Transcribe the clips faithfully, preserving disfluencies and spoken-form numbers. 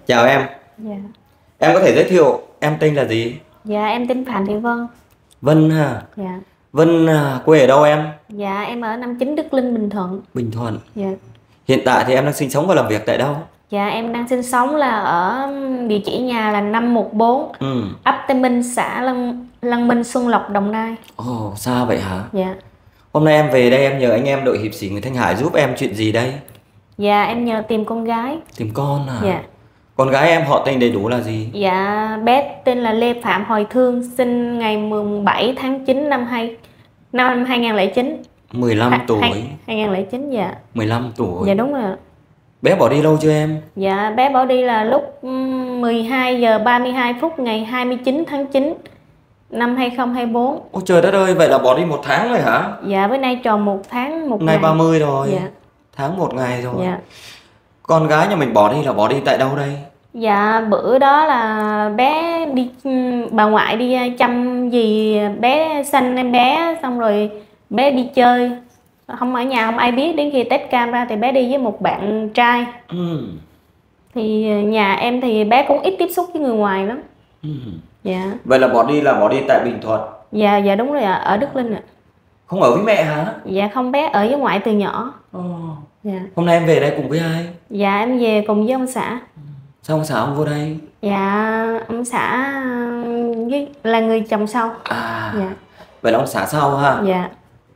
Chào em, Dạ. em có thể giới thiệu em tên là gì? Dạ em tên Phạm Thị Vân. Vân ha. Dạ. Vân à, quê ở đâu em? Dạ em ở năm chín Đức Linh, Bình Thuận. Bình Thuận. Dạ. Hiện tại thì em đang sinh sống và làm việc tại đâu? Dạ em đang sinh sống là ở địa chỉ nhà là năm một bốn Ừ. ấp Tây Minh, xã Lăng Lăng Minh, Xuân Lộc, Đồng Nai. Ồ, xa vậy hả? Dạ. Hôm nay em về đây em nhờ anh em đội hiệp sĩ người Thanh Hải giúp em chuyện gì đây? Dạ em nhờ tìm con gái. Tìm con à? Dạ. Con gái em họ tên đầy đủ là gì? Dạ bé tên là Lê Phạm Hoài Thương, sinh ngày mùng bảy tháng chín năm hai năm hai nghìn không trăm lẻ chín. mười lăm tuổi. hai nghìn không trăm lẻ chín. Dạ. mười lăm tuổi. Dạ đúng rồi ạ. Bé bỏ đi lâu chưa em? Dạ bé bỏ đi là lúc mười hai giờ ba mươi hai phút ngày hai mươi chín tháng chín năm hai nghìn không trăm hai mươi tư. Ôi trời đất ơi, vậy là bỏ đi một tháng rồi hả? Dạ bữa nay tròn một tháng một Ngày ngày. ba mươi rồi. Dạ. Tháng một ngày rồi. Dạ. Con gái nhà mình bỏ đi là bỏ đi tại đâu đây? Dạ bữa đó là bé đi, bà ngoại đi chăm gì bé sanh em bé, xong rồi bé đi chơi, không ở nhà không ai biết, đến khi test cam ra thì bé đi với một bạn trai. Ừ. Thì nhà em thì bé cũng ít tiếp xúc với người ngoài lắm. Ừ. Dạ. Vậy là bỏ đi là bỏ đi tại Bình Thuận. Dạ dạ đúng rồi ạ, ở Đức Linh ạ. Không ở với mẹ hả? Dạ không, bé ở với ngoại từ nhỏ. Ồ. Dạ. Hôm nay em về đây cùng với ai? Dạ em về cùng với ông xã. Sao ông xã ông vô đây? Dạ ông xã với là người chồng sau. À. Dạ. Vậy là ông xã sau ha? Dạ.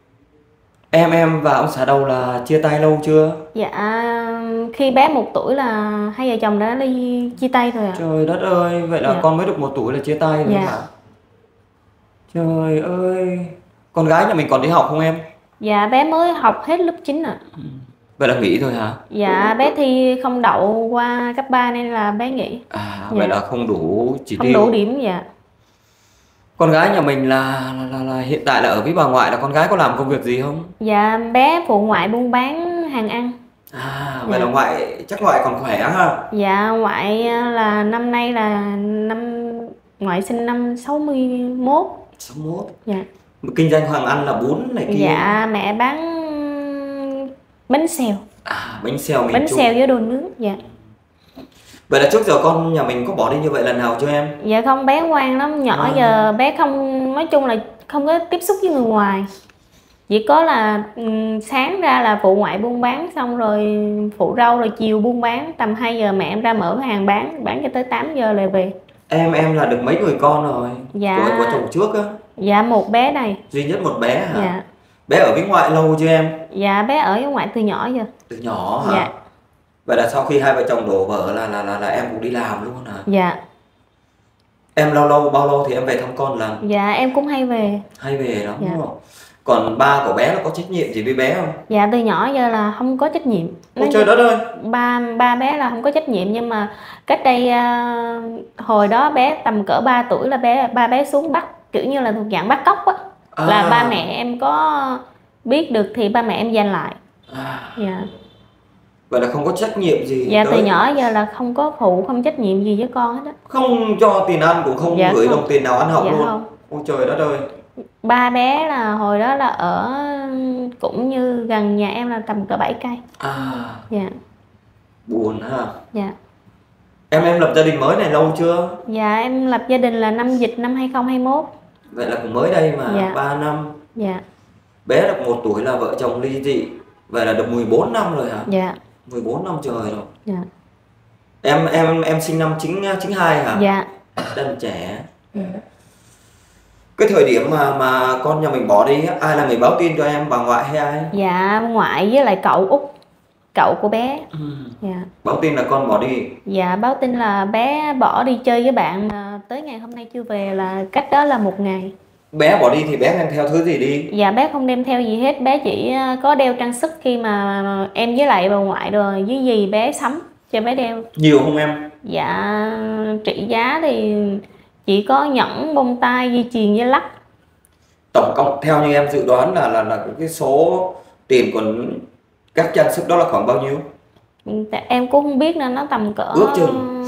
Em em và ông xã đầu là chia tay lâu chưa? Dạ khi bé một tuổi là hai vợ chồng đã ly chia tay rồi ạ. Trời đất ơi, vậy là Dạ. con mới được một tuổi là chia tay rồi Dạ. hả? Trời ơi, con gái nhà mình còn đi học không em? Dạ bé mới học hết lớp chín ạ. Ừ. Vậy là nghỉ thôi hả? Dạ bé thi không đậu qua cấp ba nên là bé nghỉ. À, Dạ. vậy là không đủ chỉ Không tiêu. đủ điểm. Dạ. Con gái nhà mình là, là, là, là hiện tại là ở với bà ngoại, là con gái có làm công việc gì không? Dạ bé phụ ngoại buôn bán hàng ăn. À, vậy Dạ. là ngoại, chắc ngoại còn khỏe ha? Dạ ngoại là năm nay là năm ngoại sinh năm sáu mươi mốt. sáu mốt. Dạ. Kinh doanh hàng ăn là bún này kia. Dạ mẹ bán bánh xèo. À, bánh xèo miền Bánh Trung. xèo với đồ nướng. Dạ. Vậy là trước giờ con nhà mình có bỏ đi như vậy lần nào chưa em? Dạ không, bé ngoan lắm, nhỏ À. giờ bé không, nói chung là không có tiếp xúc với người ngoài. Chỉ có là um, sáng ra là phụ ngoại buôn bán, xong rồi phụ rau, rồi chiều buôn bán, tầm hai giờ mẹ em ra mở cái hàng bán, bán cho tới tám giờ lại về. Em em là được mấy người con rồi? Dạ. Của, của chồng trước á? Dạ một bé này. Duy nhất một bé hả? Dạ. Bé ở với ngoại lâu chưa em? Dạ bé ở với ngoại từ nhỏ giờ. Từ nhỏ hả? Dạ. Vậy là sau khi hai vợ chồng đổ vỡ là là là, là em cũng đi làm luôn hả? Dạ. Em lâu lâu bao lâu thì em về thăm con lần? Dạ em cũng hay về. Hay về lắm Dạ. đúng không? Còn ba của bé là có trách nhiệm gì với bé không? Dạ từ nhỏ giờ là không có trách nhiệm. Ôi trời đất ơi! ba ba bé là không có trách nhiệm, nhưng mà cách đây uh, hồi đó bé tầm cỡ ba tuổi là bé ba bé xuống bắt, kiểu như là thuộc dạng bắt cóc á. À. Là ba mẹ em có biết được thì ba mẹ em giành lại. À. Dạ. Vậy là không có trách nhiệm gì. Dạ tới... từ nhỏ giờ là không có phụ, không trách nhiệm gì với con hết á. Không cho tiền ăn cũng không, Dạ gửi không. đồng tiền nào ăn học Dạ luôn. không. Ôi trời đất ơi! Ba bé là hồi đó là ở cũng như gần nhà em là tầm cỡ bảy cây. À. Dạ. Buồn ha. Dạ. Em em lập gia đình mới này lâu chưa? Dạ em lập gia đình là năm dịch năm hai nghìn không trăm hai mươi mốt. Vậy là cũng mới đây mà. Dạ. ba năm. Dạ. Bé được một tuổi là vợ chồng ly dị. Vậy là được mười bốn năm rồi hả? Dạ. mười bốn năm trời rồi. Dạ. Em em em sinh năm chín hai hả? Dạ. Đang trẻ. Dạ. Cái thời điểm mà mà con nhà mình bỏ đi, ai là người báo tin cho em, bà ngoại hay ai? Dạ ngoại với lại cậu út, cậu của bé. Ừ. Dạ. Báo tin là con bỏ đi. Dạ báo tin là bé bỏ đi chơi với bạn mà tới ngày hôm nay chưa về, là cách đó là một ngày. Bé bỏ đi thì bé mang theo thứ gì đi? Dạ bé không đem theo gì hết, bé chỉ có đeo trang sức khi mà em với lại bà ngoại rồi với dì bé sắm cho bé đeo. Nhiều không em? Dạ trị giá thì chỉ có nhẫn, bông tai, dây chuyền với lắc. Tổng cộng theo như em dự đoán là là là cái số tiền của các trang sức đó là khoảng bao nhiêu? Em cũng không biết nên nó tầm cỡ Ước chừng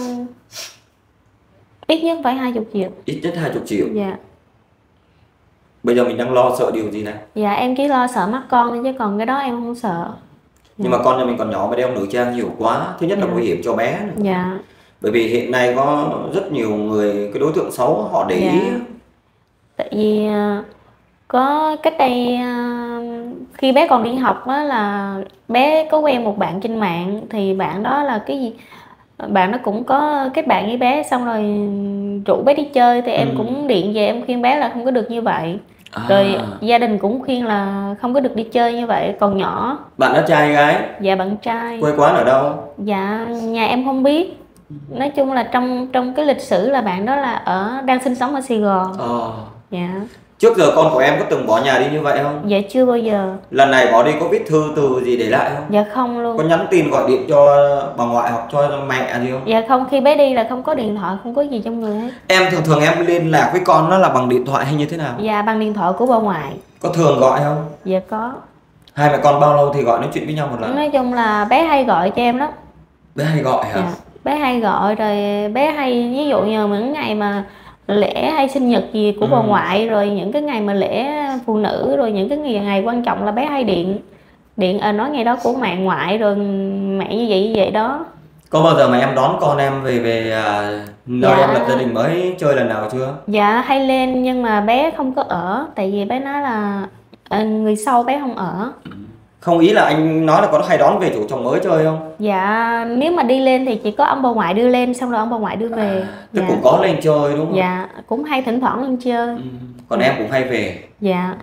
ít nhất phải hai mươi triệu. ít nhất hai mươi triệu. Dạ. Bây giờ mình đang lo sợ điều gì này? Dạ em chỉ lo sợ mắc con thôi, chứ còn cái đó em không sợ. Nhưng mà con nhà mình còn nhỏ mà đeo nữ trang nhiều quá, thứ nhất là Dạ. nguy hiểm cho bé nữa. Dạ. Bởi vì hiện nay có rất nhiều người, cái đối tượng xấu họ để ý. Dạ. Tại vì à, có cách đây à, khi bé còn đi học á, là bé có quen một bạn trên mạng, thì bạn đó là cái gì, bạn nó cũng có kết bạn với bé, xong rồi rủ bé đi chơi, thì em Ừ. cũng điện về em khuyên bé là không có được như vậy. À, Rồi gia đình cũng khuyên là không có được đi chơi như vậy, còn nhỏ. bạn đó trai hay gái? Dạ bạn trai. Quê quán ở đâu? Dạ nhà em không biết. Nói chung là trong trong cái lịch sử là bạn đó là ở đang sinh sống ở Sài Gòn. Ờ. Dạ. Trước giờ con của em có từng bỏ nhà đi như vậy không? Dạ chưa bao giờ. Lần này bỏ đi có viết thư từ gì để lại không? Dạ không luôn. Có nhắn tin gọi điện cho bà ngoại hoặc cho mẹ gì không? Dạ không, khi bé đi là không có điện thoại, không có gì trong người hết. Em thường thường em liên lạc với con nó là bằng điện thoại hay như thế nào? Dạ bằng điện thoại của bà ngoại. Có thường gọi không? Dạ có. Hai mẹ con bao lâu thì gọi nói chuyện với nhau một lần? Nói chung là bé hay gọi cho em lắm. Bé hay gọi hả? Dạ. Bé hay gọi, rồi bé hay ví dụ như những ngày mà lễ hay sinh nhật gì của Ừ. bà ngoại, rồi những cái ngày mà lễ phụ nữ, rồi những cái ngày, ngày quan trọng là bé hay điện điện à, nói ngày đó của mẹ ngoại, rồi mẹ như vậy như vậy đó. Có bao giờ mà em đón con em về về à, nơi Dạ. em lập gia đình mới chơi lần nào chưa? Dạ hay lên, nhưng mà bé không có ở, tại vì bé nói là à, người sau bé không ở. Không, ý là anh nói là có hay đón về chỗ chồng mới chơi không? Dạ nếu mà đi lên thì chỉ có ông bà ngoại đưa lên, xong rồi ông bà ngoại đưa về. À, tức Dạ. cũng có lên chơi đúng không? Dạ cũng hay thỉnh thoảng lên chơi. Ừ. Còn em cũng hay về. Dạ.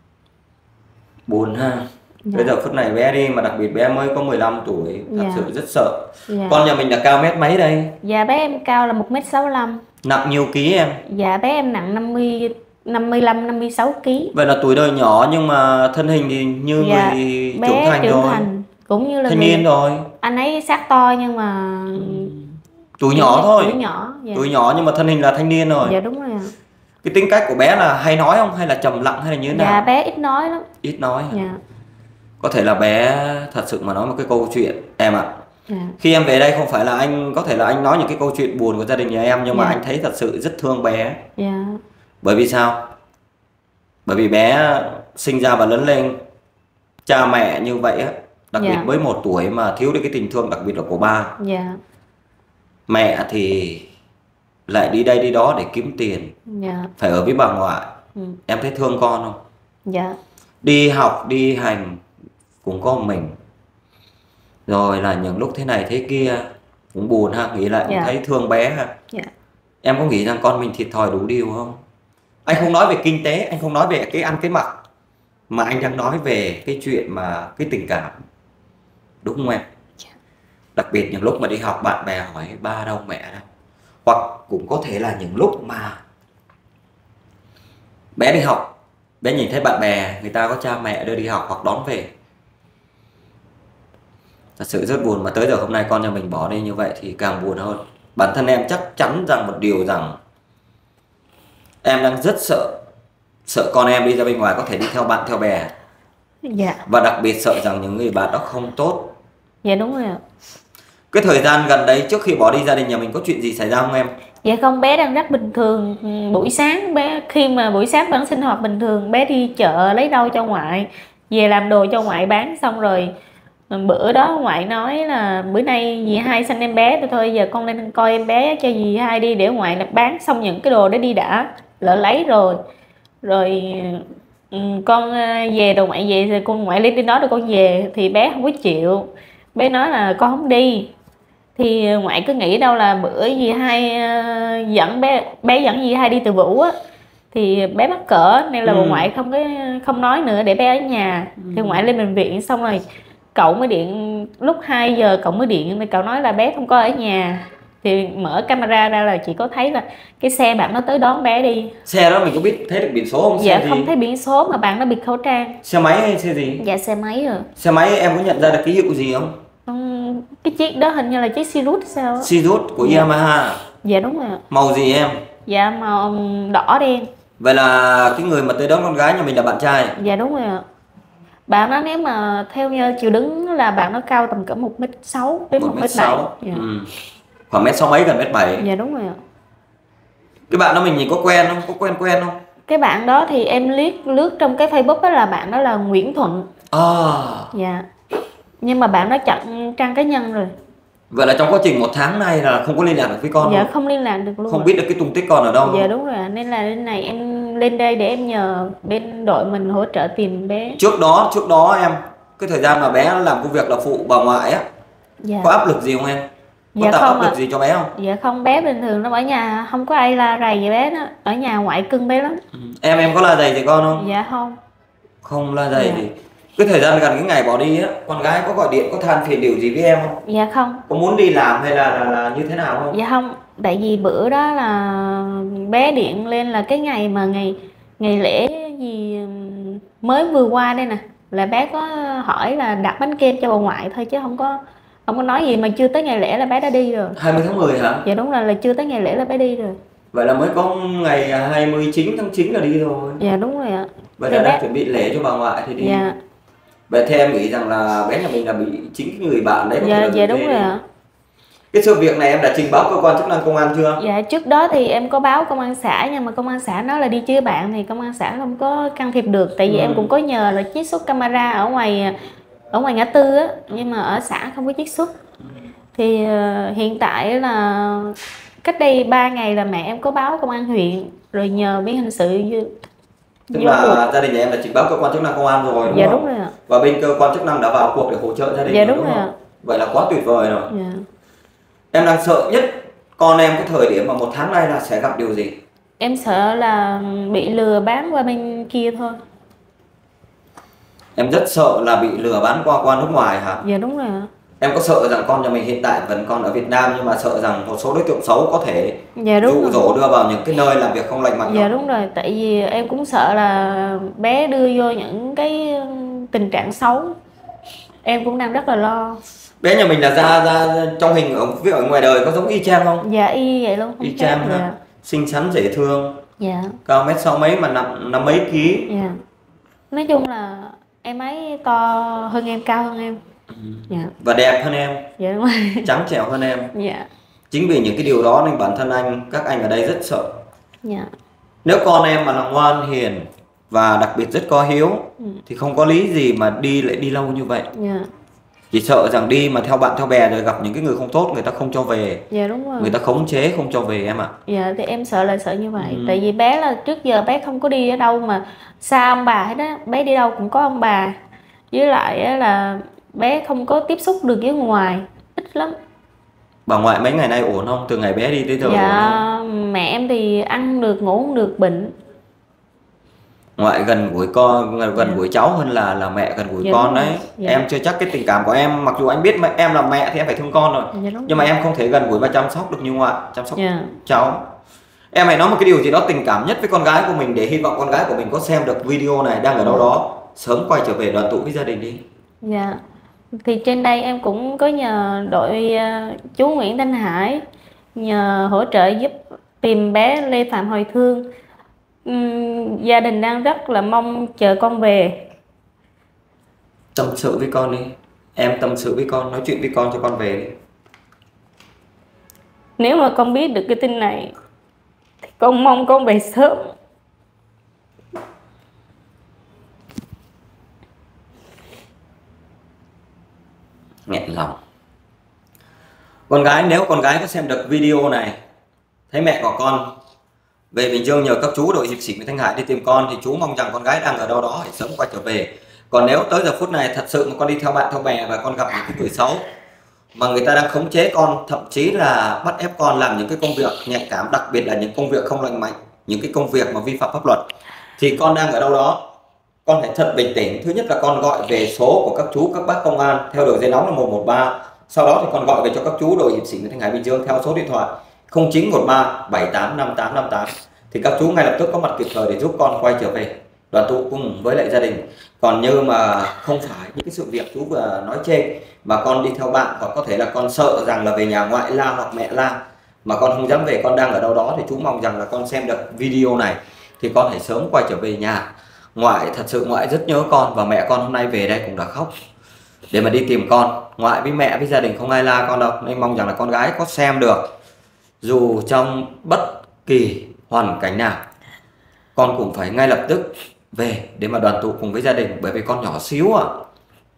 Buồn ha. Dạ. Bây giờ phút này bé đi, mà đặc biệt bé mới có mười lăm tuổi, thật Dạ. sự rất sợ. Dạ. Con nhà mình là cao mét mấy đây? Dạ bé em cao là một mét sáu mươi lăm. Nặng nhiêu ký em? Dạ bé em nặng năm mươi, năm mươi lăm, năm mươi sáu ký. Vậy là tuổi đời nhỏ nhưng mà thân hình thì như Dạ, người bé trưởng thành trưởng rồi, thành, cũng như là thanh người- niên rồi. Anh ấy xác to nhưng mà Tuổi nhỏ thôi. tuổi nhỏ. Dạ. Tuổi nhỏ nhưng mà thân hình là thanh niên rồi. Dạ đúng rồi ạ. Cái tính cách của bé là hay nói không, hay là trầm lặng, hay là như thế nào? Dạ bé ít nói lắm. Ít nói hả? Dạ. Có thể là bé thật sự mà nói một cái câu chuyện em ạ. Dạ. Khi em về đây không phải là anh, có thể là anh nói những cái câu chuyện buồn của gia đình nhà em, nhưng mà Dạ. anh thấy thật sự rất thương bé. Dạ. Bởi vì sao? Bởi vì bé sinh ra và lớn lên cha mẹ như vậy á, đặc Dạ. biệt với một tuổi mà thiếu đi cái tình thương, đặc biệt là của ba. Dạ. Mẹ thì lại đi đây đi đó để kiếm tiền, Dạ. phải ở với bà ngoại. Ừ. Em thấy thương con không? Dạ. Đi học đi hành cũng có mình, rồi là những lúc thế này thế kia cũng buồn ha, nghĩ lại cũng Dạ. thấy thương bé ha. Dạ. Em có nghĩ rằng con mình thiệt thòi đủ điều không? Anh không nói về kinh tế, anh không nói về cái ăn cái mặc, mà anh đang nói về cái chuyện mà cái tình cảm, đúng không em? Đặc biệt những lúc mà đi học bạn bè hỏi ba đâu mẹ đâu, hoặc cũng có thể là những lúc mà bé đi học, bé nhìn thấy bạn bè người ta có cha mẹ đưa đi học hoặc đón về, thật sự rất buồn. Mà tới giờ hôm nay con nhà mình bỏ đi như vậy thì càng buồn hơn. Bản thân em chắc chắn rằng một điều rằng em đang rất sợ, sợ con em đi ra bên ngoài có thể đi theo bạn theo bè, Dạ. và đặc biệt sợ rằng những người bạn đó không tốt. Dạ đúng rồi ạ. Cái thời gian gần đây trước khi bỏ đi gia đình nhà mình có chuyện gì xảy ra không em? Dạ không, bé đang rất bình thường. Ừ, buổi sáng bé khi mà buổi sáng vẫn sinh hoạt bình thường, bé đi chợ lấy rau cho ngoại, về làm đồ cho ngoại bán, xong rồi bữa đó ngoại nói là bữa nay dì hai sanh em bé, thôi thôi giờ con lên coi em bé cho dì hai đi, để ngoại là bán xong những cái đồ đó đi đã, lỡ lấy rồi rồi ừ, con à, về đồ ngoại về rồi con ngoại lên đi nói rồi con về, thì bé không có chịu. Bé nói là con không đi, thì ngoại cứ nghĩ đâu là bữa dì hai uh, dẫn bé bé dẫn dì hai đi từ Vũ á, thì bé mắc cỡ nên là Ừ. bà ngoại không có không nói nữa, để bé ở nhà. Thì ngoại lên bệnh viện, xong rồi cậu mới điện lúc hai giờ, cậu mới điện thì cậu nói là bé không có ở nhà. Thì mở camera ra là chỉ có thấy là cái xe bạn nó tới đón bé đi. Xe đó mình có biết thấy được biển số không? Xe Dạ gì? không thấy biển số, mà bạn nó bịt khẩu trang. Xe máy hay xe gì? Dạ xe máy rồi. Xe máy em có nhận ra được ký hiệu gì không? Ừm, cái chiếc đó hình như là chiếc Sirius sao á. Sirius của Dạ. Yamaha. Dạ đúng rồi ạ. Màu gì em? Dạ màu đỏ đen. Vậy là cái người mà tới đón con gái nhà mình là bạn trai. Dạ đúng rồi ạ. Bạn nó nếu mà theo như chiều đứng là bạn nó cao tầm cỡ một mét sáu đến một một mét mét bảy. sáu. Dạ. Ừ. Khoảng mét sáu mấy, gần mét bảy. Dạ đúng rồi ạ. Cái bạn đó mình nhìn có quen không? Có quen quen không? Cái bạn đó thì em liếc lướt trong cái Facebook đó, là bạn đó là Nguyễn Thuận. À. Dạ. Nhưng mà bạn đó chặn trang cá nhân rồi. Vậy là trong quá trình một tháng nay là không có liên lạc được với con Dạ luôn? không liên lạc được luôn Không ạ. biết được cái tung tích con ở đâu Dạ luôn? đúng rồi ạ. Nên là lên này em lên đây để em nhờ bên đội mình hỗ trợ tìm bé. Trước đó, trước đó em, cái thời gian mà bé làm công việc là phụ bà ngoại á, Dạ. có áp lực gì không em? Có Dạ tạo không áp lực ạ. gì cho bé không? Dạ không, bé bình thường nó ở nhà không có ai la rầy về bé đó. Ở nhà ngoại cưng bé lắm. Ừ. Em em có la rầy thì con không? Dạ không. Không la rầy Dạ. thì cái thời gian gần cái ngày bỏ đi á, con gái có gọi điện có than phiền điều gì với em không? Dạ không. Có muốn đi làm hay là, là, là như thế nào không? Dạ không, tại vì bữa đó là bé điện lên là cái ngày mà ngày ngày lễ gì mới vừa qua đây nè, là bé có hỏi là đặt bánh kem cho bà ngoại thôi chứ không có không có nói gì, mà chưa tới ngày lễ là bé đã đi rồi. hai mươi tháng mười hả? Dạ đúng rồi, là chưa tới ngày lễ là bé đi rồi. Vậy là mới có ngày hai mươi chín tháng chín là đi rồi. Dạ đúng rồi ạ. Vậy Thì là bé- đang chuẩn bị lễ cho bà ngoại thì đi. Dạ Vậy theo em nghĩ rằng là bé nhà mình là bị chính cái người bạn đấy có thể dạ là dạ người đúng thuê rồi đi. ạ. Cái sự việc này em đã trình báo cơ quan chức năng công an chưa? Dạ trước đó thì em có báo công an xã, nhưng mà công an xã nói là đi chơi bạn thì công an xã không có can thiệp được, tại vì Ừ. em cũng có nhờ là chiết xuất camera ở ngoài ở ngoài ngã tư á, nhưng mà ở xã không có chiết xuất. Thì uh, hiện tại là cách đây ba ngày là mẹ em có báo công an huyện rồi nhờ bên hình sự vô, Tức vô là cuộc. gia đình nhà em đã trình báo cơ quan chức năng công an rồi đúng Dạ không? đúng rồi ạ. Và bên cơ quan chức năng đã vào cuộc để hỗ trợ gia đình Dạ rồi, đúng rồi không? ạ. Vậy là quá tuyệt vời rồi. Dạ. Em đang sợ nhất con em cái thời điểm mà một tháng nay là sẽ gặp điều gì? Em sợ là bị lừa bán qua bên kia thôi. Em rất sợ là bị lừa bán qua qua nước ngoài hả? Dạ đúng rồi ạ. Em có sợ rằng con nhà mình hiện tại vẫn còn ở Việt Nam nhưng mà sợ rằng một số đối tượng xấu có thể Dạ đúng dụ rồi. dỗ đưa vào những cái nơi làm việc không lành mạnh Dạ không? đúng rồi, tại vì em cũng sợ là bé đưa vô những cái tình trạng xấu. Em cũng đang rất là lo. Bé nhà mình là ra ra trong hình ở ví dụ ở ngoài đời có giống y chang không? Dạ y vậy luôn. Không Y khác. chang ha. Dạ. Xinh xắn dễ thương, Dạ. cao mét sáu mấy mà nặng năm mấy ký. Dạ. Nói chung là em ấy to hơn em, cao hơn em. Dạ. Và đẹp hơn em, Dạ đúng rồi. trắng trẻo hơn em. Dạ. Chính vì những cái điều đó nên bản thân anh, các anh ở đây rất sợ. Dạ. Nếu con em mà là ngoan hiền và đặc biệt rất có hiếu Ừ. thì không có lý gì mà đi lại đi lâu như vậy. Dạ. Chỉ sợ rằng đi mà theo bạn theo bè rồi gặp những cái người không tốt, người ta không cho về, Dạ đúng rồi. người ta khống chế không cho về em ạ. Dạ thì em sợ là sợ như vậy. Ừ. Tại vì bé là trước giờ bé không có đi ở đâu mà xa ông bà hết á, bé đi đâu cũng có ông bà. Với lại á là bé không có tiếp xúc được với ngoài, ít lắm. Bà ngoại mấy ngày nay ổn không? Từ ngày bé đi tới giờ ổn Dạ không? mẹ em thì ăn không được, ngủ không được, bệnh. Ngoại gần gũi con, gần Dạ. gũi cháu hơn là là mẹ gần gũi Dạ, con đúng đấy. rồi. Dạ. Em chưa chắc cái tình cảm của em, mặc dù anh biết mà em là mẹ thì em phải thương con rồi. Dạ đúng Nhưng mà rồi. em không thể gần gũi và chăm sóc được như ngoại, chăm sóc Dạ. cháu. Em hãy nói một cái điều gì đó tình cảm nhất với con gái của mình để hy vọng con gái của mình có xem được video này đang ở đâu đó, sớm quay trở về đoàn tụ với gia đình đi. Dạ. Thì trên đây em cũng có nhờ đội uh, chú Nguyễn Thanh Hải nhờ hỗ trợ giúp tìm bé Lê Phạm Hồi Thương. Uhm, gia đình đang rất là mong chờ con về. Tâm sự với con đi. Em tâm sự với con, nói chuyện với con cho con về đi. Nếu mà con biết được cái tin này thì con mong con về sớm. Nghẹn lòng. Con gái, nếu con gái có xem được video này, thấy mẹ của con về Bình Dương nhờ các chú đội hiệp sĩ Nguyễn Thanh Hải đi tìm con thì chú mong rằng con gái đang ở đâu đó hãy sớm quay trở về. Còn nếu tới giờ phút này thật sự mà con đi theo bạn theo bè và con gặp những cái người xấu mà người ta đang khống chế con, thậm chí là bắt ép con làm những cái công việc nhạy cảm, đặc biệt là những công việc không lành mạnh, những cái công việc mà vi phạm pháp luật, thì con đang ở đâu đó, con hãy thật bình tĩnh. Thứ nhất là con gọi về số của các chú các bác công an theo đường dây nóng là một một ba. Sau đó thì con gọi về cho các chú đội hiệp sĩ Nguyễn Thanh Hải Bình Dương theo số điện thoại không chín một ba bảy tám năm tám năm tám, thì các chú ngay lập tức có mặt kịp thời để giúp con quay trở về đoàn tụ cùng với lại gia đình. Còn như mà không phải những cái sự việc chú vừa nói trên mà con đi theo bạn, hoặc có thể là con sợ rằng là về nhà ngoại la hoặc mẹ la mà con không dám về, con đang ở đâu đó, thì chú mong rằng là con xem được video này thì con hãy sớm quay trở về nhà. Ngoại thật sự ngoại rất nhớ con, và mẹ con hôm nay về đây cũng đã khóc để mà đi tìm con. Ngoại với mẹ với gia đình không ai la con đâu, nên mong rằng là con gái có xem được, dù trong bất kỳ hoàn cảnh nào con cũng phải ngay lập tức về để mà đoàn tụ cùng với gia đình, bởi vì con nhỏ xíu à.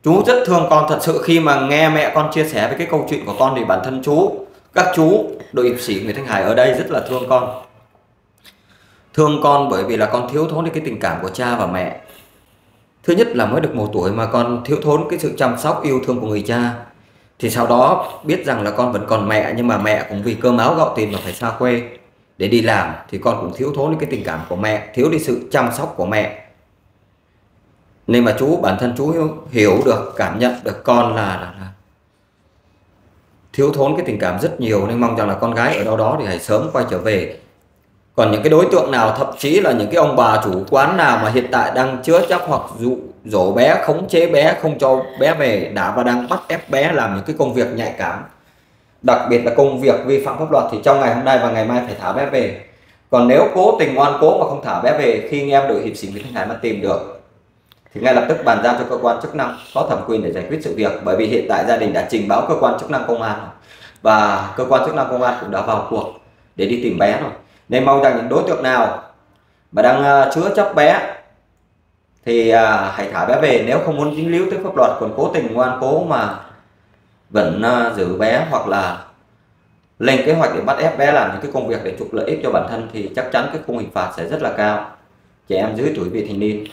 Chú rất thương con thật sự. Khi mà nghe mẹ con chia sẻ với cái câu chuyện của con thì bản thân chú, các chú đội hiệp sĩ Nguyễn Thanh Hải ở đây rất là thương con. Thương con bởi vì là con thiếu thốn đi cái tình cảm của cha và mẹ. Thứ nhất là mới được một tuổi mà con thiếu thốn cái sự chăm sóc yêu thương của người cha. Thì sau đó biết rằng là con vẫn còn mẹ, nhưng mà mẹ cũng vì cơm áo gạo tiền mà phải xa quê để đi làm, thì con cũng thiếu thốn đi cái tình cảm của mẹ, thiếu đi sự chăm sóc của mẹ. Nên mà chú, bản thân chú hiểu, hiểu được, cảm nhận được con là, là, là thiếu thốn cái tình cảm rất nhiều. Nên mong rằng là con gái ở đâu đó thì hãy sớm quay trở về. Còn những cái đối tượng nào, thậm chí là những cái ông bà chủ quán nào mà hiện tại đang chứa chấp hoặc dụ dỗ bé, khống chế bé, không cho bé về, đã và đang bắt ép bé làm những cái công việc nhạy cảm, đặc biệt là công việc vi phạm pháp luật, thì trong ngày hôm nay và ngày mai phải thả bé về. Còn nếu cố tình ngoan cố mà không thả bé về, khi anh em đội hiệp sĩ Nguyễn Thanh Hải mà tìm được thì ngay lập tức bàn giao cho cơ quan chức năng có thẩm quyền để giải quyết sự việc. Bởi vì hiện tại gia đình đã trình báo cơ quan chức năng công an và cơ quan chức năng công an cũng đã vào cuộc để đi tìm bé rồi. Nên mong rằng những đối tượng nào mà đang uh, chứa chấp bé thì uh, hãy thả bé về nếu không muốn dính líu tới pháp luật. Còn cố tình ngoan cố mà vẫn uh, giữ bé hoặc là lên kế hoạch để bắt ép bé làm những cái công việc để trục lợi ích cho bản thân thì chắc chắn cái khung hình phạt sẽ rất là cao. Trẻ em dưới tuổi vị thành niên.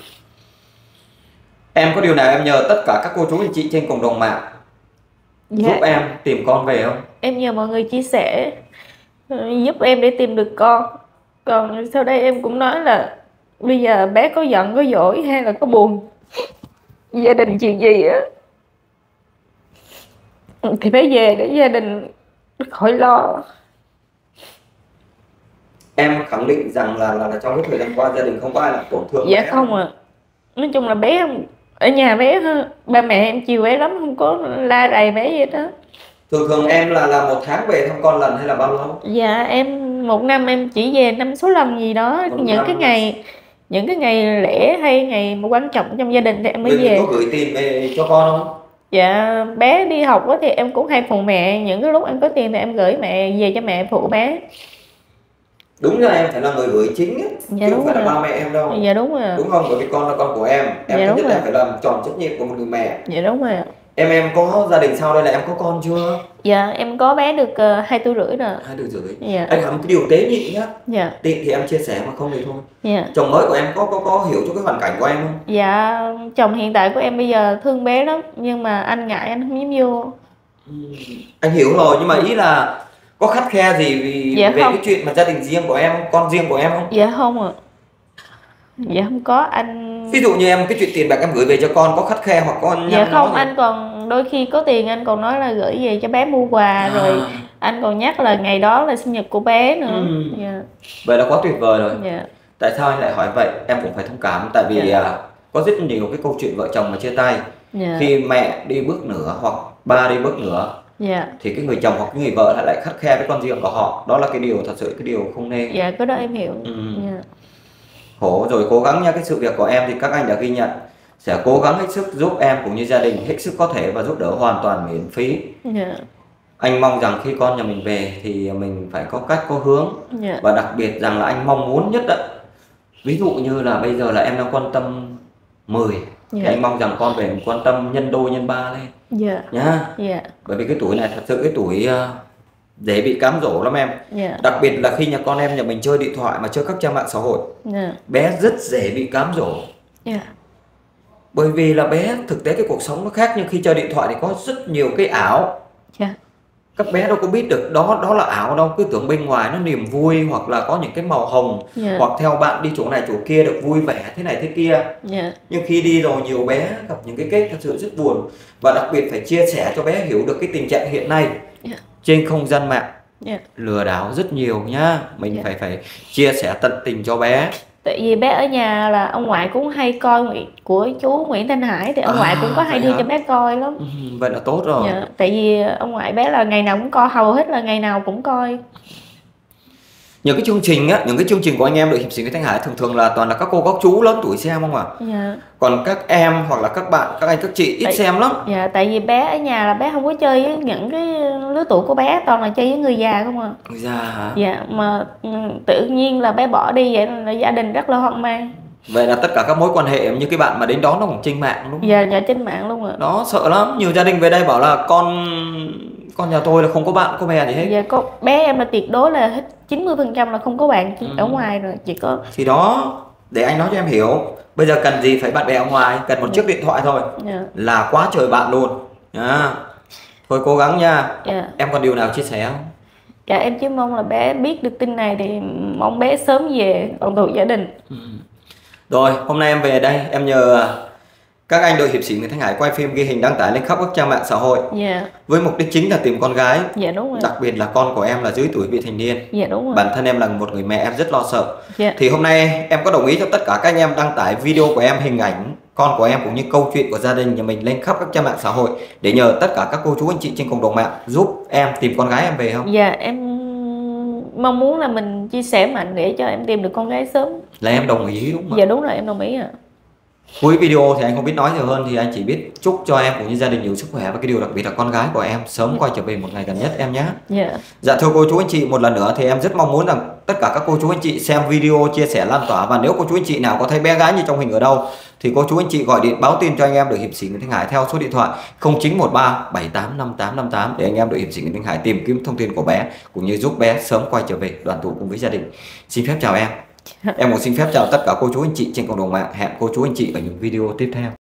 Em có điều nào em nhờ tất cả các cô chú anh chị trên cộng đồng mạng Dạ. giúp em tìm con về không? Em nhờ mọi người chia sẻ giúp em để tìm được con. Còn sau đây em cũng nói là bây giờ bé có giận, có dỗi hay là có buồn, gia đình chuyện gì á, thì bé về để gia đình khỏi lo. Em khẳng định rằng là, là, là trong cái thời gian qua gia đình không có ai làm tổn thương Dạ bé. không ạ. À. Nói chung là bé ở nhà bé, ba mẹ em chiều bé lắm, không có la rầy bé gì đó. Thường thường em là là một tháng về thăm con lần hay là bao lâu? Dạ em một năm em chỉ về năm số lần gì đó. Một những năm. cái ngày những cái ngày lễ hay ngày một quan trọng trong gia đình thì em mới Mình về. có gửi tiền về cho con không? Dạ bé đi học thì em cũng hay phụ mẹ, những cái lúc em có tiền thì em gửi mẹ về cho mẹ phụ bé. Đúng là em phải là người gửi chính ấy, dạ, chứ không phải rồi. là ba mẹ em đâu. Dạ đúng rồi. Đúng không? Bởi vì con là con của em, em dạ, thứ nhất rồi. em phải làm tròn trách nhiệm của một người mẹ. Dạ đúng rồi. Em em có gia đình sau đây là em có con chưa? Dạ em có bé được uh, hai tuổi rưỡi rồi. Hai tuổi rưỡi. Dạ. Anh làm một cái điều tế nhị nhá. Dạ. Tiện thì em chia sẻ mà không thì thôi. Dạ. Chồng mới của em có có có hiểu cho cái hoàn cảnh của em không? Dạ chồng hiện tại của em bây giờ thương bé lắm, nhưng mà anh ngại anh không dám vô. Ừ. Anh hiểu rồi, nhưng mà ý là có khắt khe gì vì dạ về không. cái chuyện mà gia đình riêng của em không? Con riêng của em không? Dạ không ạ. À. Dạ không có anh. Ví dụ như em cái chuyện tiền bạc em gửi về cho con có khắt khe hoặc con dạ không, anh còn đôi khi có tiền anh còn nói là gửi về cho bé mua quà. À. Rồi anh còn nhắc là ngày đó là sinh nhật của bé nữa. Ừ. Dạ. Vậy là quá tuyệt vời rồi. Dạ. Tại sao anh lại hỏi vậy? Em cũng phải thông cảm. Tại vì dạ. có rất nhiều cái câu chuyện vợ chồng mà chia tay. Dạ. Khi mẹ đi bước nữa hoặc ba đi bước nữa, dạ. thì cái người chồng hoặc cái người vợ lại lại khắt khe với con riêng của họ. Đó là cái điều thật sự cái điều không nên. Dạ cái đó em hiểu. Ừ. Dạ. Khổ rồi, cố gắng nha. Cái sự việc của em thì các anh đã ghi nhận, sẽ cố gắng hết sức giúp em cũng như gia đình hết sức có thể và giúp đỡ hoàn toàn miễn phí. Yeah. Anh mong rằng khi con nhà mình về thì mình phải có cách có hướng. Yeah. Và đặc biệt rằng là anh mong muốn nhất đấy, ví dụ như là bây giờ là em đang quan tâm mười, yeah. thì anh mong rằng con về mình quan tâm nhân đôi nhân ba lên. Yeah. Nhá. Yeah. Bởi vì cái tuổi này thật sự cái tuổi uh, dễ bị cám dỗ lắm em. Yeah. Đặc biệt là khi nhà con em nhà mình chơi điện thoại mà chơi các trang mạng xã hội, yeah. bé rất dễ bị cám dỗ. Yeah. Bởi vì là bé thực tế cái cuộc sống nó khác, nhưng khi chơi điện thoại thì có rất nhiều cái ảo. Yeah. Các bé đâu có biết được đó đó là ảo đâu, cứ tưởng bên ngoài nó niềm vui hoặc là có những cái màu hồng, yeah. hoặc theo bạn đi chỗ này chỗ kia được vui vẻ thế này thế kia. Yeah. Nhưng khi đi rồi nhiều bé gặp những cái kết thật sự rất buồn, và đặc biệt phải chia sẻ cho bé hiểu được cái tình trạng hiện nay. Yeah. Trên không gian mạng, yeah. lừa đảo rất nhiều nhá. Mình yeah. phải phải chia sẻ tận tình cho bé. Tại vì bé ở nhà là ông ngoại cũng hay coi của chú Nguyễn Thanh Hải, thì ông à, ngoại cũng có hay đưa hả? cho bé coi lắm. Ừ, vậy là tốt rồi. Dạ, tại vì ông ngoại bé là ngày nào cũng coi, hầu hết là ngày nào cũng coi. Những cái chương trình á, những cái chương trình của anh em đội hiệp sĩ Nguyễn Thanh Hải thường thường là toàn là các cô các chú lớn tuổi xem không à? Dạ. Còn các em hoặc là các bạn, các anh các chị ít tại, xem lắm. Dạ, tại vì bé ở nhà là bé không có chơi với những cái lứa tuổi của bé, toàn là chơi với người già không à. Người già hả? Dạ, mà tự nhiên là bé bỏ đi vậy là gia đình rất là hoang mang. Vậy là tất cả các mối quan hệ như cái bạn mà đến đón nó cũng trên mạng đúng không? Dạ, dạ trên mạng luôn ạ. Đó, sợ lắm. Nhiều gia đình về đây bảo là con con nhà tôi là không có bạn có bè gì hết. Dạ có bé em là tuyệt đối là hết chín mươi phần trăm là không có bạn Ừ. ở ngoài rồi, chỉ có Thì đó, để anh nói cho em hiểu. Bây giờ cần gì phải bạn bè ở ngoài, cần một chiếc điện thoại thôi dạ. là quá trời bạn luôn. À, thôi cố gắng nha. Dạ. Em còn điều nào chia sẻ không? Dạ em chỉ mong là bé biết được tin này thì mong bé sớm về đoàn tụ gia đình. Ừ. Rồi, hôm nay em về đây, em nhờ các anh đội hiệp sĩ Nguyễn Thanh Hải quay phim ghi hình đăng tải lên khắp các trang mạng xã hội. Dạ. Với mục đích chính là tìm con gái. Dạ đúng rồi. Đặc biệt là con của em là dưới tuổi vị thành niên. Dạ đúng rồi. Bản thân em là một người mẹ, em rất lo sợ. Dạ. Thì hôm nay em có đồng ý cho tất cả các anh em đăng tải video của em, hình ảnh con của em cũng như câu chuyện của gia đình nhà mình lên khắp các trang mạng xã hội để nhờ tất cả các cô chú anh chị trên cộng đồng mạng giúp em tìm con gái em về không? Dạ em mong muốn là mình chia sẻ mạnh để cho em tìm được con gái sớm. Là em đồng ý đúng không? Dạ đúng rồi, em đồng ý ạ. Cuối video thì anh không biết nói nhiều hơn, thì anh chỉ biết chúc cho em cũng như gia đình nhiều sức khỏe, và cái điều đặc biệt là con gái của em sớm quay trở về một ngày gần nhất em nhé. Dạ. Dạ thưa cô chú anh chị, một lần nữa thì em rất mong muốn rằng tất cả các cô chú anh chị xem video chia sẻ lan tỏa, và nếu cô chú anh chị nào có thấy bé gái như trong hình ở đâu thì cô chú anh chị gọi điện báo tin cho anh em đội hiệp sĩ Nguyễn Thanh Hải theo số điện thoại không chín một ba bảy tám năm tám năm tám để anh em đội hiệp sĩ Nguyễn Thanh Hải tìm kiếm thông tin của bé cũng như giúp bé sớm quay trở về đoàn tụ cùng với gia đình. Xin phép chào em. Em cũng xin phép chào tất cả cô chú anh chị trên cộng đồng mạng. Hẹn cô chú anh chị ở những video tiếp theo.